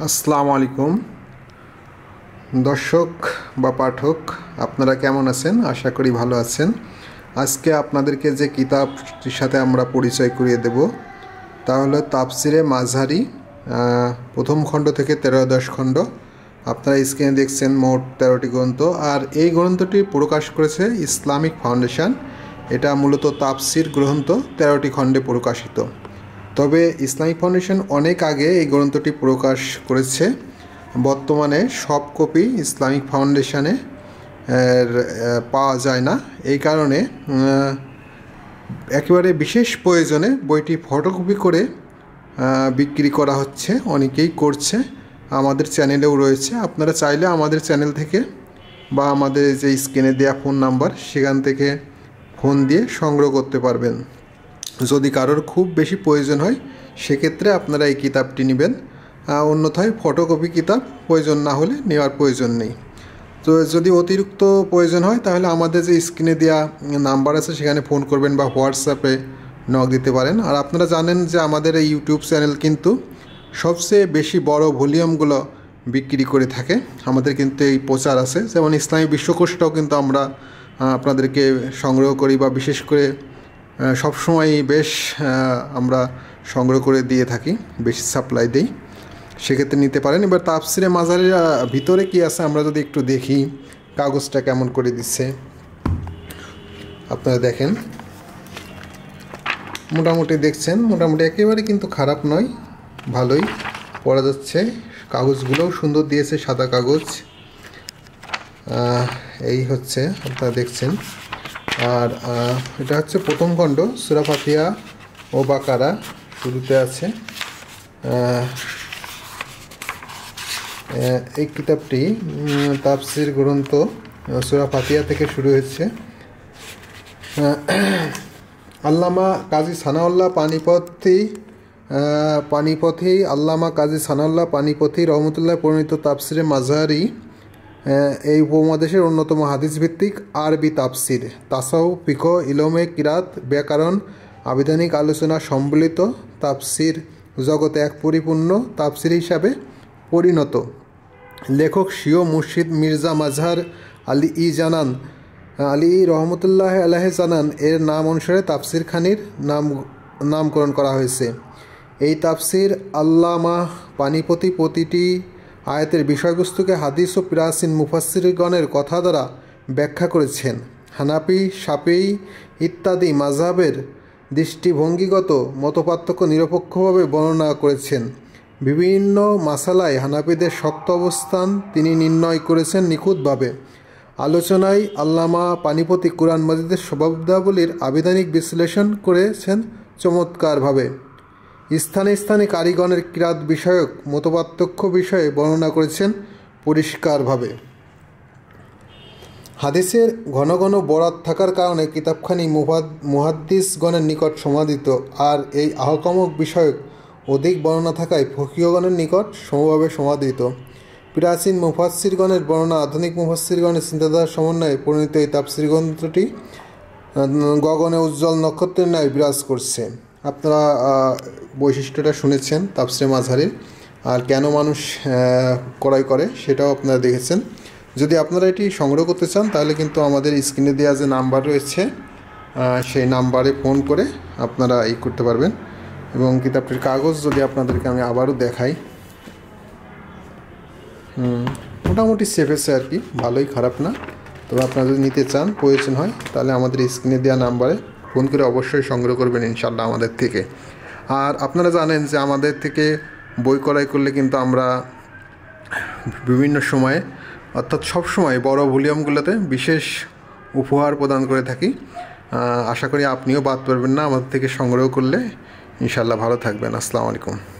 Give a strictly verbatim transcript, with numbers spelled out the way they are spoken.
আসসালামু আলাইকুম দর্শক বা পাঠক, আপনারা কেমন আছেন? আশা করি ভালো আছেন। আজকে আপনাদেরকে যে কিতাবটির সাথে আমরা পরিচয় করিয়ে দেব তা হলো তাফসিরে মাঝহারি প্রথম খণ্ড থেকে তেরোদশ খণ্ড। আপনারা স্ক্রিনে দেখছেন মোট তেরোটি গ্রন্থ, আর এই গ্রন্থটি প্রকাশ করেছে ইসলামিক ফাউন্ডেশন। এটা মূলত তাফসির গ্রন্থ, তেরোটি খণ্ডে প্রকাশিত। তবে ইসলামিক ফাউন্ডেশন অনেক আগে এই গ্রন্থটি প্রকাশ করেছে। বর্তমানে সব কপি ইসলামিক ফাউন্ডেশনে পাওয়া যায় না, এই কারণে একেবারে বিশেষ প্রয়োজনে বইটি ফটোকপি করে বিক্রি করা হচ্ছে, অনেকেই করছে। আমাদের চ্যানেলেও রয়েছে, আপনারা চাইলে আমাদের চ্যানেল থেকে বা আমাদের যে স্ক্রিনে দেওয়া ফোন নাম্বার সেখান থেকে ফোন দিয়ে সংগ্রহ করতে পারবেন। যদি কারোর খুব বেশি প্রয়োজন হয় সেক্ষেত্রে আপনারা এই কিতাবটি নেবেন, অন্যথায় ফটোকপি কিতাব প্রয়োজন না হলে নেওয়ার প্রয়োজন নেই। তো যদি অতিরিক্ত প্রয়োজন হয় তাহলে আমাদের যে স্ক্রিনে দেওয়া নাম্বার আছে সেখানে ফোন করবেন বা হোয়াটসঅ্যাপে নক দিতে পারেন। আর আপনারা জানেন যে আমাদের এই ইউটিউব চ্যানেল কিন্তু সবচেয়ে বেশি বড় ভলিউমগুলো বিক্রি করে থাকে। আমাদের কিন্তু এই প্রচার আছে, যেমন ইসলামী বিশ্বকোষটাও কিন্তু আমরা আপনাদেরকে সংগ্রহ করি বা বিশেষ করে সবসময় বেশ আমরা সংগ্রহ করে দিয়ে থাকি, বেশি সাপ্লাই দিই, সেক্ষেত্রে নিতে পারেন। এবার তাফসিরে মাঝহারির ভিতরে কি আছে আমরা যদি একটু দেখি, কাগজটা কেমন করে দিচ্ছে আপনারা দেখেন। মোটামুটি দেখছেন, মোটামুটি একেবারে কিন্তু খারাপ নয়, ভালোই পড়া যাচ্ছে। কাগজগুলোও সুন্দর দিয়েছে, সাদা কাগজ। এই হচ্ছে আপনারা দেখছেন। আর এটা হচ্ছে প্রথম খণ্ড, সূরা ফাতিহা ও বাকারা শুরুতে আছে। এই কিতাবটি তাফসির গ্রন্থ সূরা ফাতিহা থেকে শুরু হয়েছে। আল্লামা কাজী সানাউল্লাহ পানিপথি পানিপথি আল্লামা কাজী সানাউল্লাহ পানিপথি রহমতুল্লাহ পরিণীত তাফসিরে মাঝহারি এই উপমহাদেশের অন্যতম হাদিস ভিত্তিক আরবি তাফসির, তাসাউফ, ফিকহ, ইলমে কিরাত, ব্যাকরণ, আবিধানিক আলোচনা সম্বলিত তাফসির জগতে এক পরিপূর্ণ তাফসির হিসাবে পরিণত। লেখক স্বীয় মুর্শিদ মির্জা মাজহার আলী ই জানান আলী রহমতুল্লাহ আলাইহি জানান এর নাম অনুসারে তাফসির খানির নাম নামকরণ করা হয়েছে। এই তাফসির আল্লামা পানিপথি প্রতিটি আয়াতের বিষয়বস্তুকে হাদিস ও প্রাচীন মুফাসসিরগণের কথা দ্বারা ব্যাখ্যা করেছেন। হানাফি, শাফিঈ ইত্যাদি মাযহাবের দৃষ্টিভঙ্গিগত মতপার্থক্য নিরপেক্ষভাবে বর্ণনা করেছেন। বিভিন্ন মাসালায় হানাফিদের শক্ত অবস্থান তিনি নির্ণয় করেছেন নিখুঁতভাবে। আলোচনায় আল্লামা পানিপথি কুরআন মাজিদের শব্দাবলীর আবিধানিক বিশ্লেষণ করেছেন চমৎকারভাবে। স্থানে স্থানে কারিগণের কিরাত বিষয়ক মতপার্থক্য বিষয়ে বর্ণনা করেছেন পরিষ্কারভাবে। হাদিসের ঘন ঘন বরাত থাকার কারণে কিতাবখানি মুহাদ্দিসগণের নিকট সমাদিত, আর এই আহকামক বিষয়ক অধিক বর্ণনা থাকায় ফকিহগণের নিকট সমভাবে সমাদৃত। প্রাচীন মুফাসসিরগণের বর্ণনা আধুনিক মুফাসসিরগণের চিন্তাধারার সমন্বয়ে পরিণত এই তাফসির গ্রন্থটি গগনে উজ্জ্বল নক্ষত্রের ন্যায় বিরাজ করছে। আপনারা বৈশিষ্ট্যটা শুনেছেন তাফসিরে মাঝহারির, আর কেন মানুষ ক্রয় করে সেটাও আপনারা দেখেছেন। যদি আপনারা এটি সংগ্রহ করতে চান তাহলে কিন্তু আমাদের স্ক্রিনে দেওয়া যে নাম্বার রয়েছে সেই নাম্বারে ফোন করে আপনারা এই করতে পারবেন। এবং কিতাবটির কাগজ যদি আপনাদেরকে আমি আবারও দেখাই, মোটামুটি সেফ আছে আর কি, ভালোই, খারাপ না। তবে আপনারা যদি নিতে চান, প্রয়োজন হয়, তাহলে আমাদের স্ক্রিনে দেওয়া নাম্বারে ফোন করে অবশ্যই সংগ্রহ করবেন ইনশাল্লাহ আমাদের থেকে। আর আপনারা জানেন যে আমাদের থেকে বই ক্রয় করলে কিন্তু আমরা বিভিন্ন সময়ে, অর্থাৎ সব সময় বড় ভলিউমগুলোতে বিশেষ উপহার প্রদান করে থাকি। আশা করি আপনিও বাদ পারবেন না আমাদের থেকে সংগ্রহ করলে। ইনশাল্লাহ ভালো থাকবেন। আসসালামু আলাইকুম।